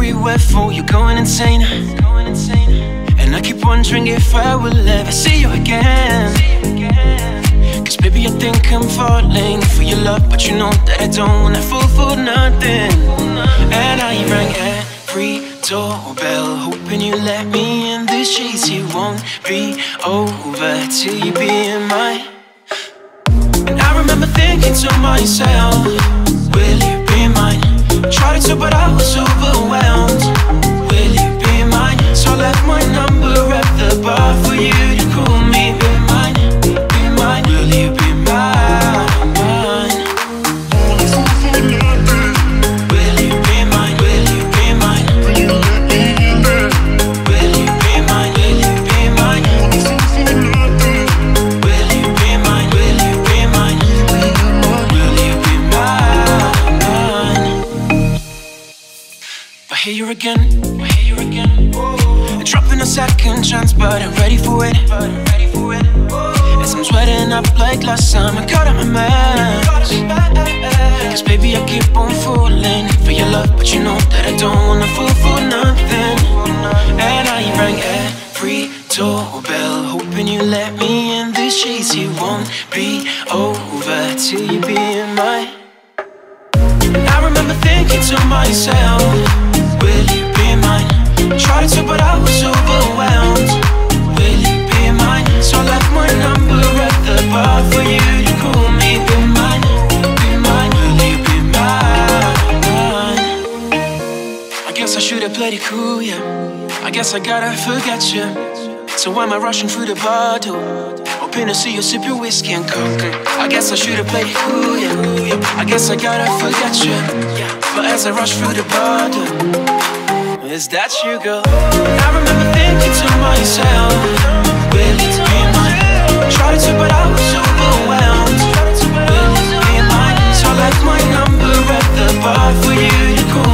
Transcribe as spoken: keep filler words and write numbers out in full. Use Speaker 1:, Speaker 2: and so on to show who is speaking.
Speaker 1: everywhere for you, going insane. And I keep wondering if I will ever see you again. Cause baby, I think I'm falling for your love, but you know that I don't wanna fall for nothing. And I rang every doorbell, hoping you let me in. This chase, it won't be over till you be in mine. And I remember thinking to myself, will you be mine? Tried to, but I was overwhelmed. Will you be mine? So I left my number at the bar for you to call me. Be mine, be mine. Will you be mine? Will you be mine? Will you be mine? Will you be mine? Will you be mine? Will you be mine? Will you be mine? Will you be mine? Will you be mine? But here you again, here you again. Dropping a second chance, but I'm ready for it. As I'm sweating up like last time, I cut out my mask. Cause baby, I keep on falling for your love, but you know that I don't wanna fall for nothing. And I rang every doorbell, hoping you let me in. This chase, it won't be over till you be in mine. And I remember thinking to myself, will you be mine? Tried to, but I was overwhelmed. Will you be mine? So I left my number at the bar for you to call me. Be mine, be mine. Will you be mine? I guess I should've played it cool, yeah. I guess I gotta forget you. So why am I rushing through the bottle, hoping to see you sip your whiskey and coke? I guess I should've played it cool, yeah. I guess I gotta forget you, but as I rush through the bottle, is that you, girl? I remember thinking to myself, will you be mine? Tried to, but I was overwhelmed. Will you be mine? So I left my number at the bar for you to call